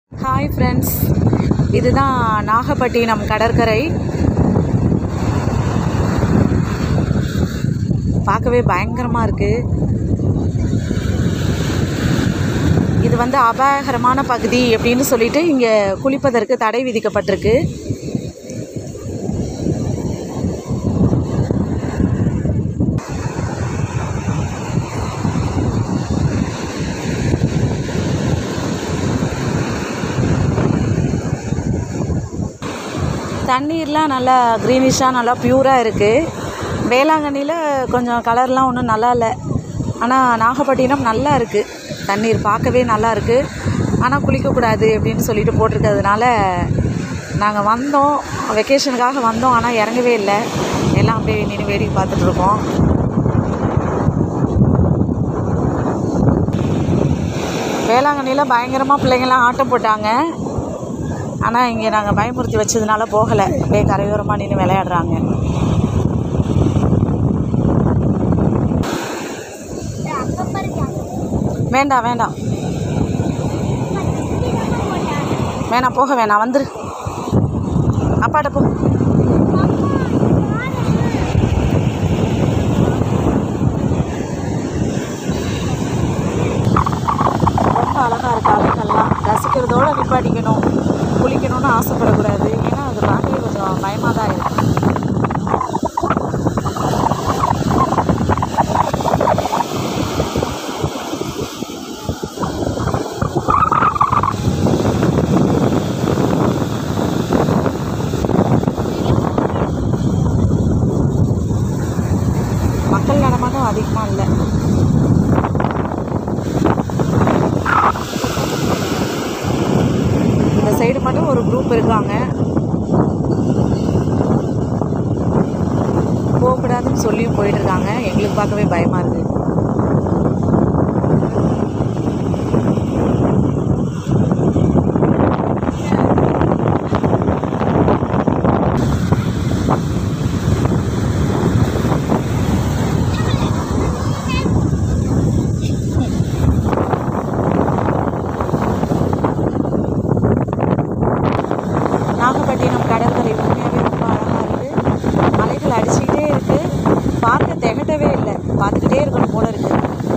Hi friends, இதுதான் நாகப்பட்டினம் கடற்கரை. பார்க்கவே பயங்கரமாக இருக்குது. இது வந்து அபாயகரமான பகுதி அப்படின்னு சொல்லிட்டு இங்கே குளிப்பதற்கு தடை விதிக்கப்பட்டிருக்கு. தண்ணீர்லாம் நல்லா க்ரீனிஷாக நல்லா ப்யூராக இருக்குது. வேளாங்கண்ணியில் கொஞ்சம் கலர்லாம் ஒன்றும் நல்லா இல்லை. ஆனால் நாகப்பட்டினம் நல்லா இருக்குது. தண்ணீர் பார்க்கவே நல்லா இருக்குது. ஆனால் குளிக்கக்கூடாது அப்படின்னு சொல்லிட்டு போட்டிருக்கிறதுனால நாங்கள் வந்தோம், வெக்கேஷனுக்காக வந்தோம். ஆனால் இறங்கவே இல்லை. எல்லாம் அப்படியே நின்று வேடிக்கை பார்த்துட்ருக்கோம். வேளாங்கண்ணியில் பயங்கரமாக பிள்ளைங்கள்லாம் ஆட்டம் போட்டாங்க. ஆனால் இங்கே நாங்கள் பயமுறுத்தி வச்சதுனால போகலை. அப்படியே கரையோரமாக நின்று விளையாடுறாங்க. வேண்டாம் வேண்டாம் வேணாம், போக வேணாம், வந்துரு. அப்பாட்ட போ. ரொம்ப அழகாக இருக்குது. அலைகள்லாம் ரசிக்கிறதோடு நிப்பாட்டிக்கணும். குளிக்கணும்னு ஆசைப்படக்கூடாது. ஏன்னா அது பார்க்கவே கொஞ்சம் பயமாக தான் இருக்குது. மக்கள் நடமாட்டம் அதிகமாக இல்லை. இந்த சைடு மட்டும் ஒரு குரூப் இருக்காங்க. போகக்கூடாதுன்னு சொல்லியும் போயிட்டுருக்காங்க. எங்களுக்கு பார்க்கவே பயமாக இருக்குது. நாகப்பட்டினம் கடற்கரை உண்மையாகவே ரொம்ப அழகாக இருக்குது. அலைகள் அடிச்சுக்கிட்டே இருக்குது. பார்க்க திகட்டவே இல்லை. பார்த்துக்கிட்டே இருக்கணும் போல இருக்குது.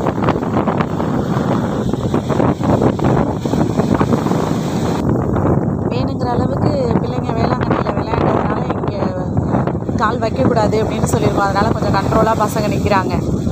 வேணுங்கிற அளவுக்கு பிள்ளைங்க வேளாங்கண்ணியில் விளையாடுறதுனால இங்கே கால் வைக்கக்கூடாது அப்படின்னு சொல்லியிருக்கோம். அதனால் கொஞ்சம் கண்ட்ரோலாக பசங்க நிற்கிறாங்க.